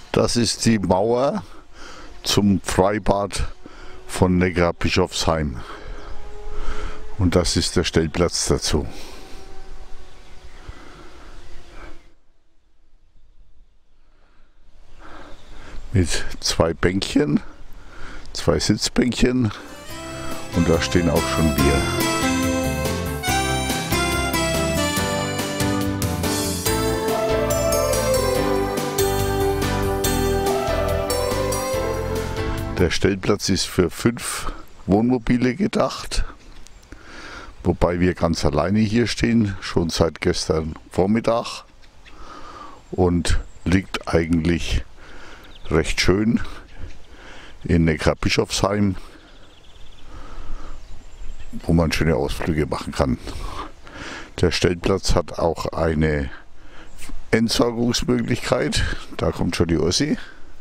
Das ist die Mauer zum Freibad von Neckarbischofsheim. Und das ist der Stellplatz dazu. Mit zwei Bänkchen, zwei Sitzbänkchen und da stehen auch schon Bier. Der Stellplatz ist für 5 Wohnmobile gedacht, wobei wir ganz alleine hier stehen, schon seit gestern Vormittag, und liegt eigentlich recht schön in Neckarbischofsheim, wo man schöne Ausflüge machen kann. Der Stellplatz hat auch eine Entsorgungsmöglichkeit, da kommt schon die Ossi.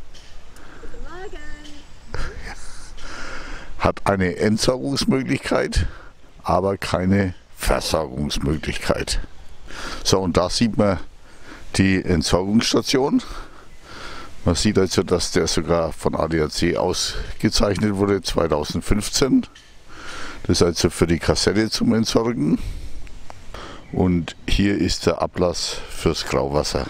Hat eine Entsorgungsmöglichkeit, aber keine Versorgungsmöglichkeit. So, und da sieht man die Entsorgungsstation. Man sieht also, dass der sogar von ADAC ausgezeichnet wurde 2015. Das ist also für die Kassette zum Entsorgen. Und hier ist der Ablass fürs Grauwasser.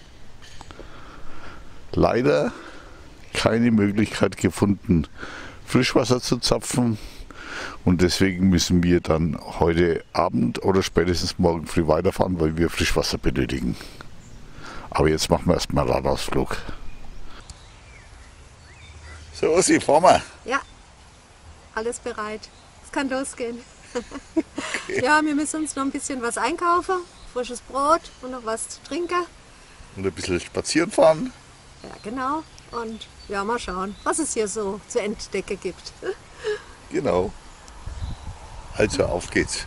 Leider keine Möglichkeit gefunden, Frischwasser zu zapfen, und deswegen müssen wir dann heute Abend oder spätestens morgen früh weiterfahren, weil wir Frischwasser benötigen. Aber jetzt machen wir erstmal einen Radausflug. So, Ossi, fahren wir. Ja, alles bereit. Es kann losgehen. Okay. Ja, wir müssen uns noch ein bisschen was einkaufen, frisches Brot und noch was zu trinken. Und ein bisschen spazieren fahren. Ja, genau. Und ja, mal schauen, was es hier so zu entdecken gibt. Genau. Also, auf geht's.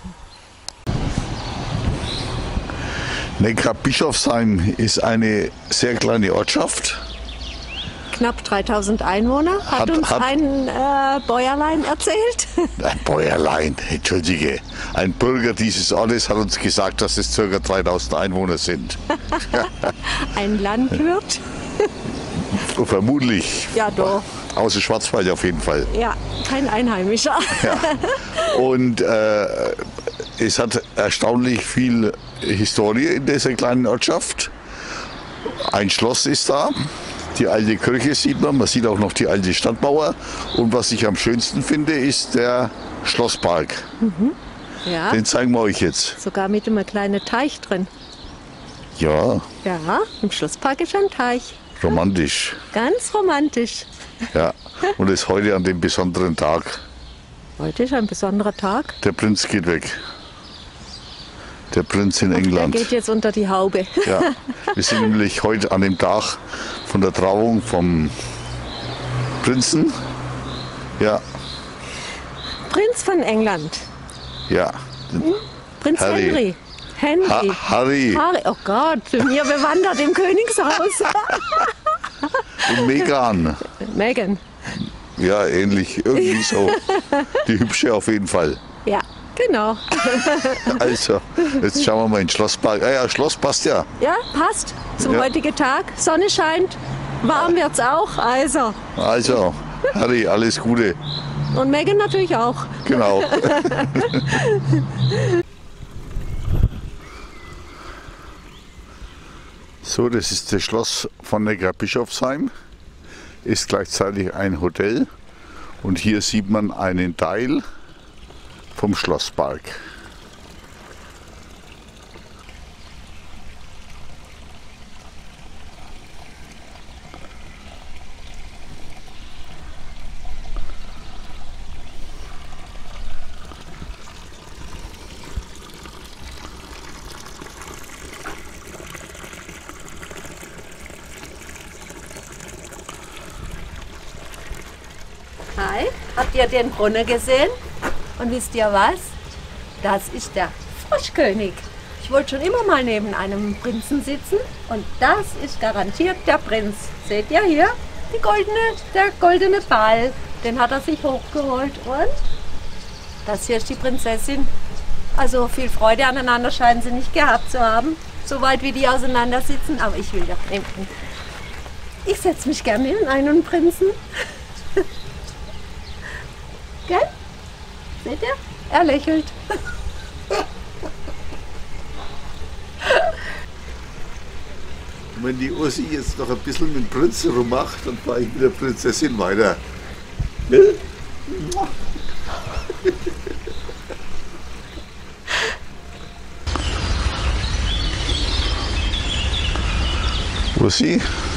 Neckarbischofsheim ist eine sehr kleine Ortschaft. Knapp 3000 Einwohner, hat uns ein Bäuerlein erzählt. Ein Bäuerlein, entschuldige. Ein Bürger dieses Ortes hat uns gesagt, dass es ca. 3000 Einwohner sind. Ein Landwirt. Vermutlich. Ja, doch. Außer Schwarzwald auf jeden Fall. Ja, kein Einheimischer. Ja. Und es hat erstaunlich viel Historie in dieser kleinen Ortschaft. Ein Schloss ist da, die alte Kirche sieht man sieht auch noch die alte Stadtmauer. Und was ich am schönsten finde, ist der Schlosspark. Mhm. Ja. Den zeigen wir euch jetzt. Sogar mit einem kleinen Teich drin. Ja. Ja, im Schlosspark ist ein Teich. Romantisch. Ganz romantisch. Ja, und ist heute an dem besonderen Tag. Heute ist ein besonderer Tag. Der Prinz geht weg. Der Prinz in England. Der geht jetzt unter die Haube. Ja, wir sind nämlich heute an dem Tag von der Trauung vom Prinzen. Ja. Prinz von England. Ja. Prinz Harry. Henry. Harry. Oh Gott, mir bewandert im Königshaus. Und Meghan. Meghan. Ja, ähnlich, irgendwie so. Die hübsche auf jeden Fall. Ja, genau. Also, jetzt schauen wir mal in den Schlosspark. Ah ja, Schloss passt ja. Ja, passt zum heutigen Tag. Sonne scheint, warm wird's auch. Also, Harry, alles Gute. Und Meghan natürlich auch. Genau. So, das ist das Schloss von Neckarbischofsheim. Ist gleichzeitig ein Hotel. Und hier sieht man einen Teil vom Schlosspark. Hi, habt ihr den Brunnen gesehen? Und wisst ihr was? Das ist der Froschkönig. Ich wollte schon immer mal neben einem Prinzen sitzen und das ist garantiert der Prinz. Seht ihr hier? Der goldene Ball, den hat er sich hochgeholt und das hier ist die Prinzessin. Also viel Freude aneinander scheinen sie nicht gehabt zu haben, so weit wie die auseinander sitzen, aber ich will doch nehmen. Ich setze mich gerne neben einen Prinzen. Gell? Seht ihr? Er lächelt. Wenn die Ursi jetzt noch ein bisschen mit dem Prinzen rummacht, dann fahre ich mit der Prinzessin weiter. Gell? Ursi?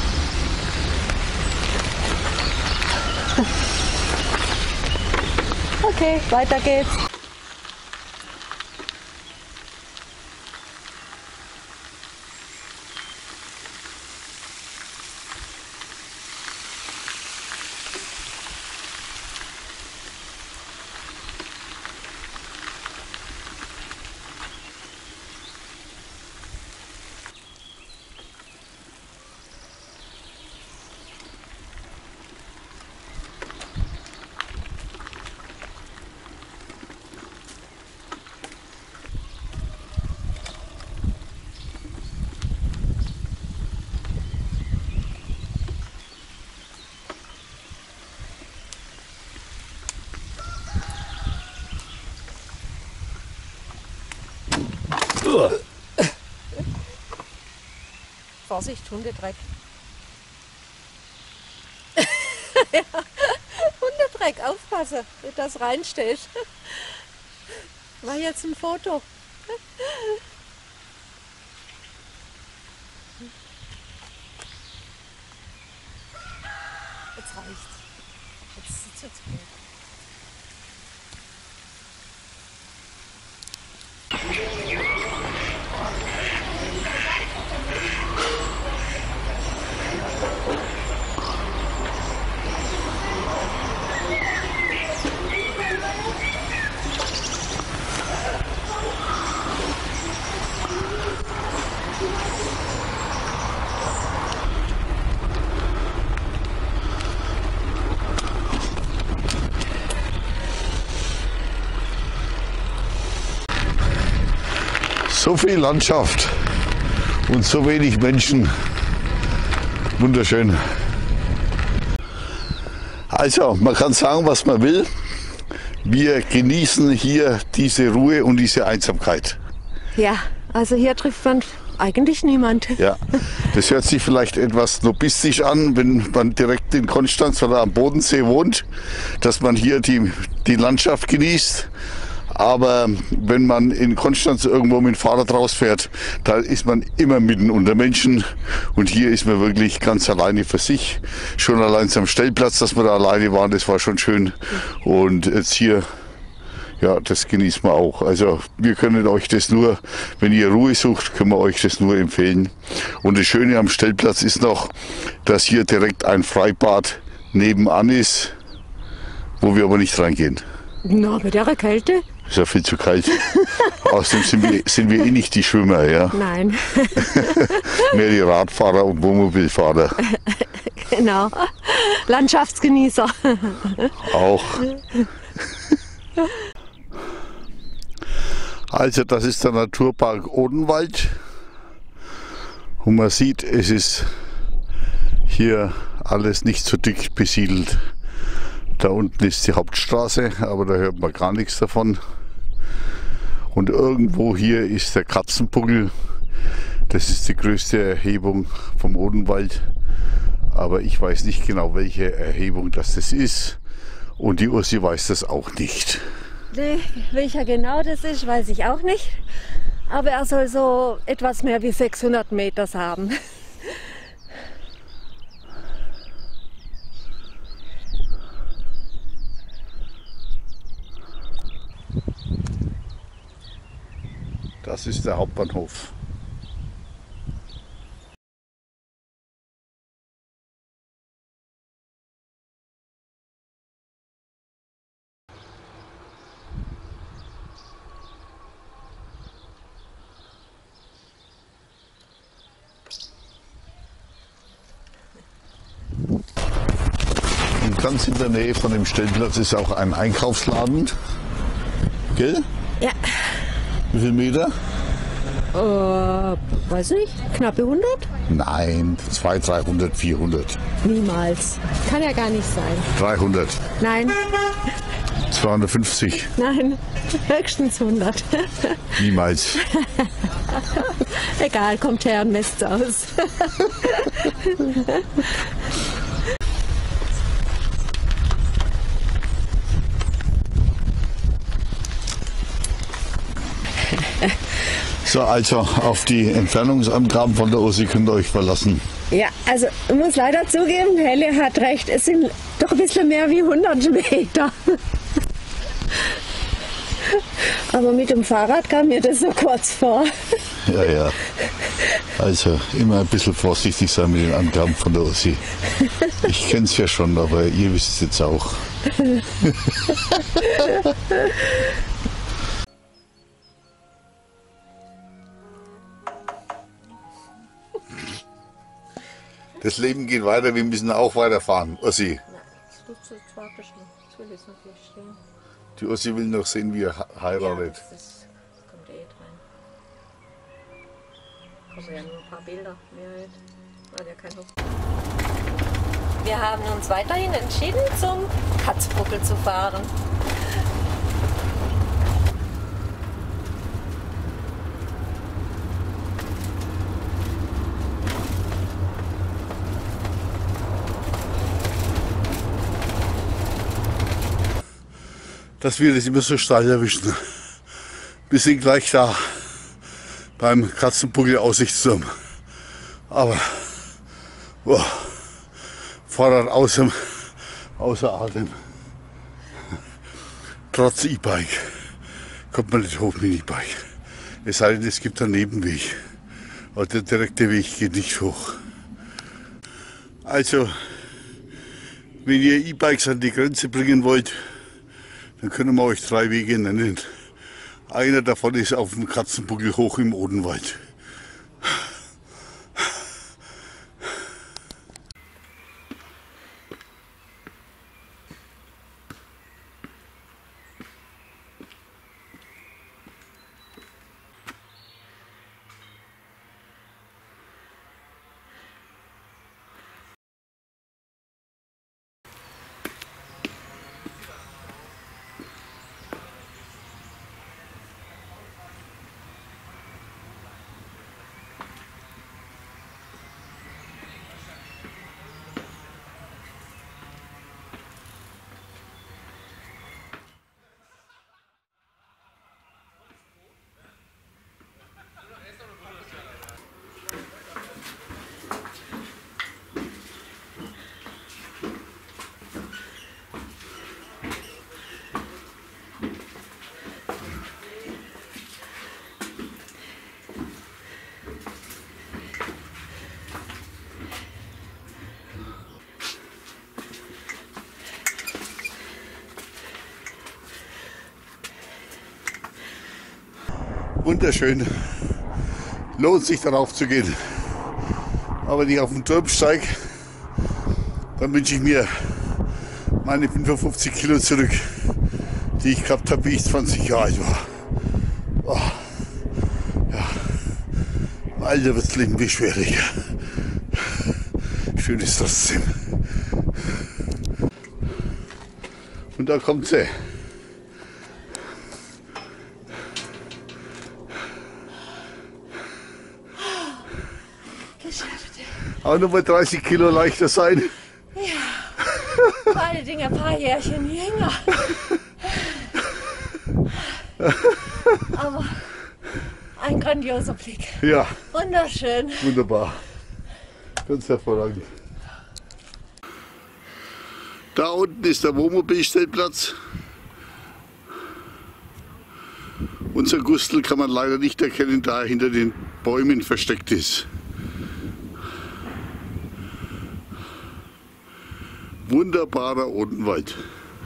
Okay, weiter geht's. Vorsicht, Hundedreck. Ja, Hundedreck, aufpassen, wenn das reinsteht. Mach jetzt ein Foto. Jetzt reicht's. Jetzt sitzt jetzt gut. So viel Landschaft und so wenig Menschen. Wunderschön. Also, man kann sagen, was man will. Wir genießen hier diese Ruhe und diese Einsamkeit. Ja, also hier trifft man eigentlich niemand. Ja, das hört sich vielleicht etwas snobistisch an, wenn man direkt in Konstanz oder am Bodensee wohnt, dass man hier die Landschaft genießt. Aber wenn man in Konstanz irgendwo mit dem Fahrrad rausfährt, da ist man immer mitten unter Menschen. Und hier ist man wirklich ganz alleine für sich. Schon allein am Stellplatz, dass wir da alleine waren, das war schon schön. Und jetzt hier, ja, das genießt man auch. Also wir können euch das nur, wenn ihr Ruhe sucht, können wir euch das nur empfehlen. Und das Schöne am Stellplatz ist noch, dass hier direkt ein Freibad nebenan ist, wo wir aber nicht reingehen. Na, mit der Kälte? Ist ja viel zu kalt. Außerdem sind wir eh nicht die Schwimmer, ja. Nein. Mehr die Radfahrer und Wohnmobilfahrer. Genau. Landschaftsgenießer. Auch. Also das ist der Naturpark Odenwald. Und man sieht, es ist hier alles nicht so dick besiedelt. Da unten ist die Hauptstraße, aber da hört man gar nichts davon. Und irgendwo hier ist der Katzenbuckel. Das ist die größte Erhebung vom Odenwald. Aber ich weiß nicht genau, welche Erhebung das ist. Und die Ursi weiß das auch nicht. Nee, welcher genau das ist, weiß ich auch nicht. Aber er soll so etwas mehr wie 600 Meter haben. Das ist der Hauptbahnhof. Und ganz in der Nähe von dem Stellplatz ist auch ein Einkaufsladen. Gell? Ja. Wie viel Meter? Weiß nicht, knappe 100? Nein, 200, 300, 400. Niemals. Kann ja gar nicht sein. 300. Nein, 250. nein, höchstens 100. Niemals. Egal, kommt her und messt aus. So, also auf die Entfernungsangaben von der Ossi könnt ihr euch verlassen. Ja, also ich muss leider zugeben, Helle hat recht, es sind doch ein bisschen mehr wie 100 Meter. Aber mit dem Fahrrad kam mir das so kurz vor. Ja, ja. Also immer ein bisschen vorsichtig sein mit den Angaben von der Ossi. Ich kenne es ja schon, aber ihr wisst es jetzt auch. Das Leben geht weiter, wir müssen auch weiterfahren. Ossi. Die Ossi will noch sehen, wie er heiratet. Ja, das kommt eh dran. Kommen ja nur ein paar Bilder. Mehr hat ja kein Hof. Wir haben uns weiterhin entschieden, zum Katzbuckel zu fahren. Dass wir das immer so steil erwischen. Wir sind gleich da beim Katzenbuckel Aussichtsturm. Aber boah, Fahrrad außer Atem. Trotz E-Bike kommt man nicht hoch mit E-Bike. Es sei denn, es gibt einen Nebenweg. Aber der direkte Weg geht nicht hoch. Also, wenn ihr E-Bikes an die Grenze bringen wollt, dann können wir euch 3 Wege nennen. Einer davon ist auf dem Katzenbuckel hoch im Odenwald. Wunderschön. Lohnt sich darauf zu gehen. Aber wenn ich auf den Turm steige, dann wünsche ich mir meine 55 Kilo zurück, die ich gehabt habe, wie ich 20 Jahre alt war. Oh, ja. Im Alter wird das Leben beschwerlicher. Schön ist trotzdem. Und da kommt sie. Auch nochmal 30 Kilo leichter sein. Ja, vor allen Dingen ein paar Jährchen jünger. Aber ein grandioser Blick. Ja. Wunderschön. Wunderbar. Ganz hervorragend. Da unten ist der Wohnmobilstellplatz. Unser Gustl kann man leider nicht erkennen, da er hinter den Bäumen versteckt ist. Wunderbarer Odenwald.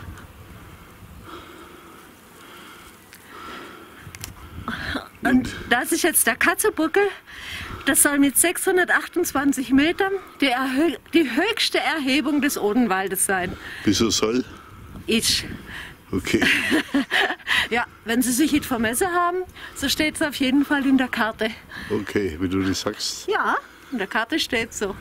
Und das ist jetzt der Katzenbuckel. Das soll mit 628 Metern die höchste Erhebung des Odenwaldes sein. Wieso soll? Ich. Okay. Ja, wenn Sie sich nicht vermessen haben, so steht es auf jeden Fall in der Karte. Okay, wenn du das sagst. Ja, in der Karte steht so.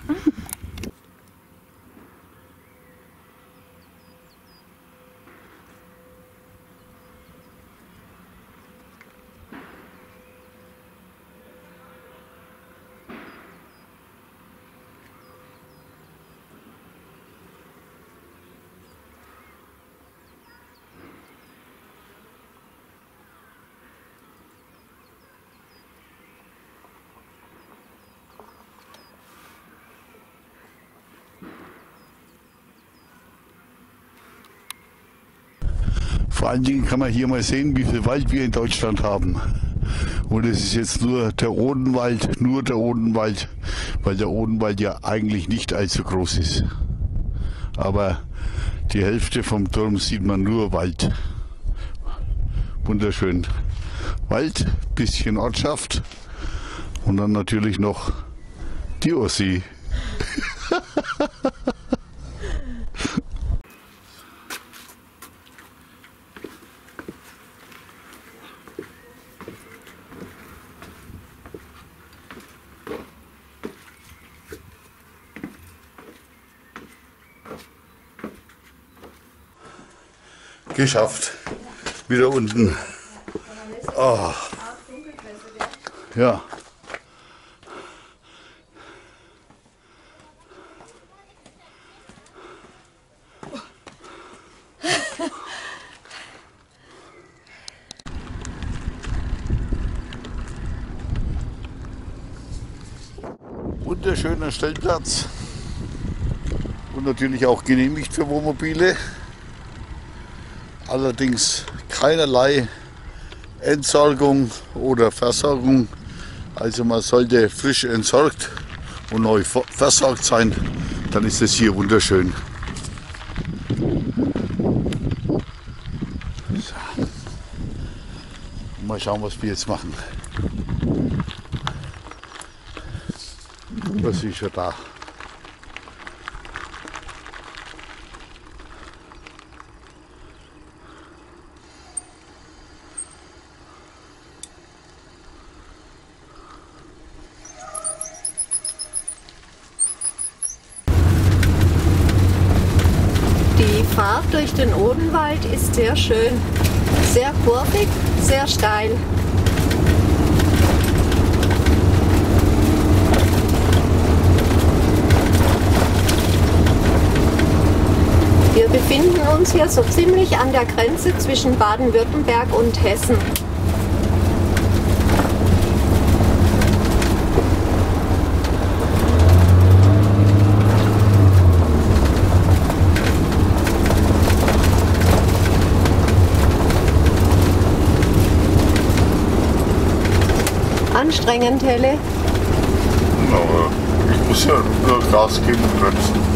Vor allen Dingen kann man hier mal sehen, wie viel Wald wir in Deutschland haben. Und es ist jetzt nur der Odenwald, weil der Odenwald ja eigentlich nicht allzu groß ist. Aber die Hälfte vom Turm sieht man nur Wald. Wunderschön. Wald, bisschen Ortschaft und dann natürlich noch die Ossi. Geschafft. Wieder unten. Oh. Ja. Wunderschöner Stellplatz und natürlich auch genehmigt für Wohnmobile. Allerdings keinerlei Entsorgung oder Versorgung. Also man sollte frisch entsorgt und neu versorgt sein. Dann ist es hier wunderschön. So. Mal schauen, was wir jetzt machen. Was ist schon da? Die Fahrt durch den Odenwald ist sehr schön, sehr kurvig, sehr steil. Wir befinden uns hier so ziemlich an der Grenze zwischen Baden-Württemberg und Hessen. Anstrengend, Helle. Aber ich muss ja nur Gas geben und bremsen.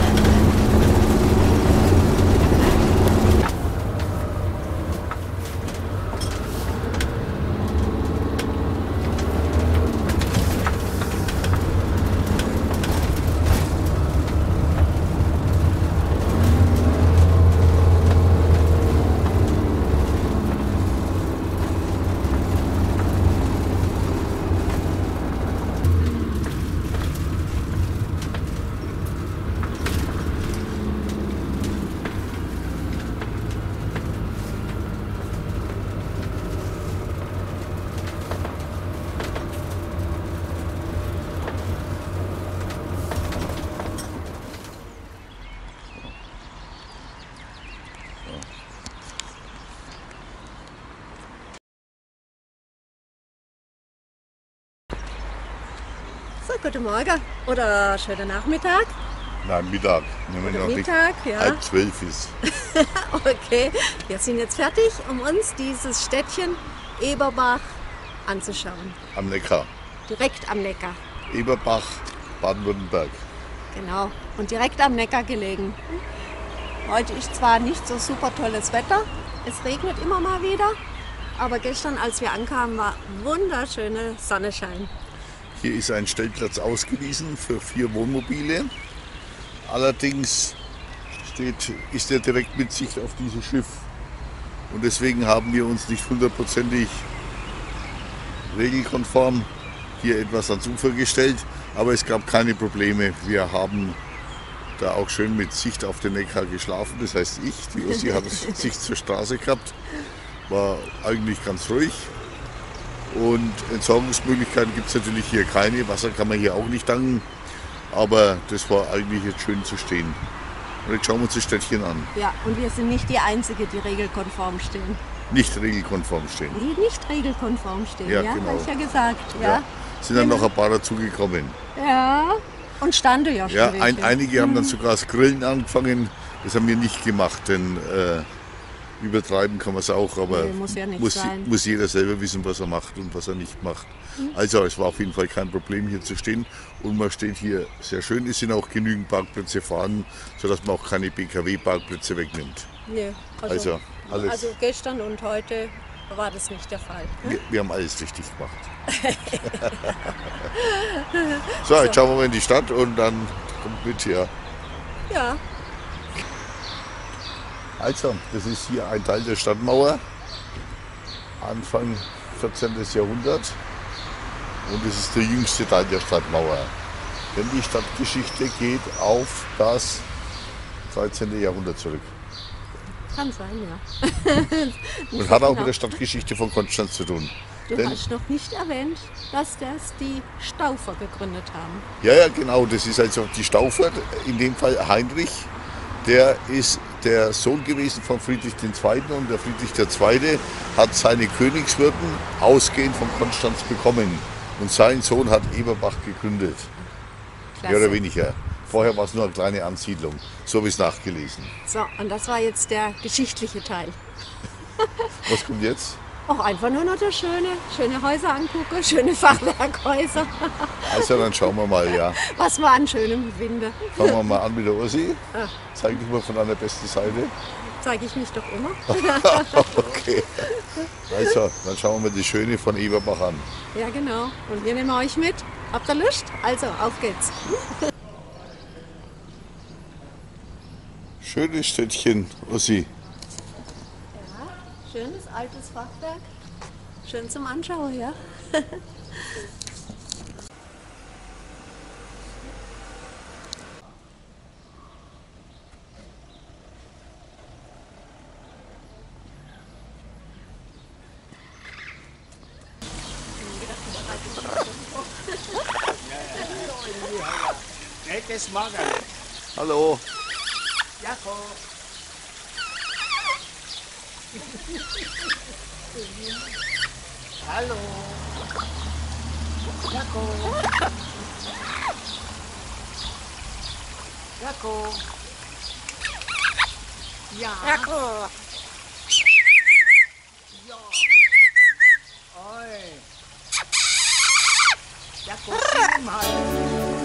So, guten Morgen oder schönen Nachmittag. Nein, Mittag. Wenn man noch Mittag, ja. 11:30 ist. Okay, wir sind jetzt fertig, um uns dieses Städtchen Eberbach anzuschauen. Am Neckar. Direkt am Neckar. Eberbach, Baden-Württemberg. Genau, und direkt am Neckar gelegen. Heute ist zwar nicht so super tolles Wetter, es regnet immer mal wieder, aber gestern, als wir ankamen, war wunderschöne Sonnenschein. Hier ist ein Stellplatz ausgewiesen für 4 Wohnmobile. Allerdings ist er direkt mit Sicht auf dieses Schiff. Und deswegen haben wir uns nicht hundertprozentig regelkonform hier etwas ans Ufer gestellt. Aber es gab keine Probleme. Wir haben da auch schön mit Sicht auf den Neckar geschlafen. Das heißt ich, die Ossi hat Sicht zur Straße gehabt. War eigentlich ganz ruhig. Und Entsorgungsmöglichkeiten gibt es natürlich hier keine. Wasser kann man hier auch nicht tanken. Aber das war eigentlich jetzt schön zu stehen. Und jetzt schauen wir uns das Städtchen an. Ja, und wir sind nicht die Einzige, die regelkonform stehen. Nicht regelkonform stehen. Die nicht regelkonform stehen, Ja, ja, genau. habe ich ja gesagt. Ja. Ja, Sind dann noch ein paar dazugekommen. ja. Und standen ja schon Ja, welche. einige haben dann sogar das Grillen angefangen. Das haben wir nicht gemacht, denn übertreiben kann man es auch. Aber Nee, muss ja nicht sein. muss jeder selber wissen, was er macht und was er nicht macht. Also es war auf jeden Fall kein Problem, hier zu stehen. Und man steht hier sehr schön. Es sind auch genügend Parkplätze vorhanden, sodass man auch keine BKW-Parkplätze wegnimmt. Nee, Also alles. also gestern und heute war das nicht der Fall. Wir haben alles richtig gemacht. So, jetzt schauen wir mal in die Stadt und dann kommt mit hier. Ja, Also, das ist hier ein Teil der Stadtmauer, Anfang 14. Jahrhundert. Und es ist der jüngste Teil der Stadtmauer. Denn die Stadtgeschichte geht auf das 13. Jahrhundert zurück. kann sein, ja. Und hat auch mit der Stadtgeschichte von Konstanz zu tun. Du Denn, hast noch nicht erwähnt, dass das die Staufer gegründet haben. ja, genau, das ist also die Staufer, in dem Fall Heinrich. Der ist der Sohn gewesen von Friedrich II. Und der Friedrich II. Hat seine Königswürden ausgehend von Konstanz bekommen. Und sein Sohn hat Eberbach gegründet. Mehr oder weniger. Vorher war es nur eine kleine Ansiedlung. So habe ich es nachgelesen. So, und das war jetzt der geschichtliche Teil. Was kommt jetzt? Auch einfach nur noch das schöne Häuser angucken, schöne Fachwerkhäuser. Also dann schauen wir mal, ja. Was wir an Schönem finden. Fangen wir mal an mit der Ossi. Ah. Zeig dich mal von deiner besten Seite. Zeige ich mich doch immer. Okay. Also, dann schauen wir mal die Schöne von Eberbach an. Ja, genau. Und wir nehmen euch mit. Habt ihr Lust? Also, auf geht's. Schönes Städtchen, Ossi. Schönes altes Fachwerk. Schön zum Anschauen, ja. Nettes Morgen. Hallo. Jakob. Hallo. Jakob. Jakob. Ja. Jakob. Ja. Oi. Jakob, sieh mal.